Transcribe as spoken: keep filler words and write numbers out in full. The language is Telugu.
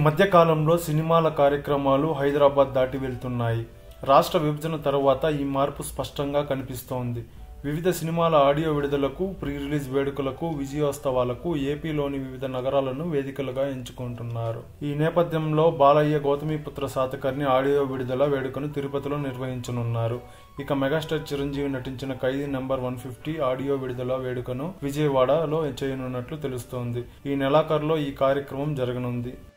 మధ్య కాలంలో సినిమాల కార్యక్రమాలు హైదరాబాద్ దాటి వెళ్తున్నాయి. రాష్ట్ర విభజన తరువాత ఈ మార్పు స్పష్టంగా కనిపిస్తోంది. వివిధ సినిమాల ఆడియో విడుదలకు, ప్రీ రిలీజ్ వేడుకలకు, విజయోత్సవాలకు ఏపీలోని వివిధ నగరాలను వేదికలుగా ఎంచుకుంటున్నారు. ఈ నేపథ్యంలో బాలయ్య గౌతమిపుత్ర శాతకర్ణి ఆడియో విడుదల వేడుకను తిరుపతిలో నిర్వహించనున్నారు. ఇక మెగాస్టార్ చిరంజీవి నటించిన Khaidi number one fifty audio విడుదల వేడుకను విజయవాడలో చేయనున్నట్లు తెలుస్తోంది. ఈ నెలాఖరులో ఈ కార్యక్రమం జరగనుంది.